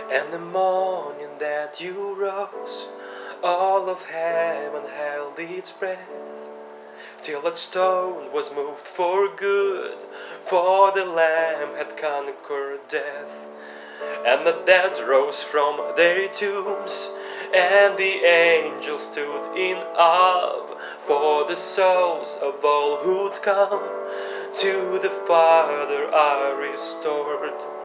And the morning that you rose, all of heaven held its breath, till that stone was moved for good, for the Lamb had conquered death. And the dead rose from their tombs, and the angels stood in awe, for the souls of all who'd come to the Father are restored.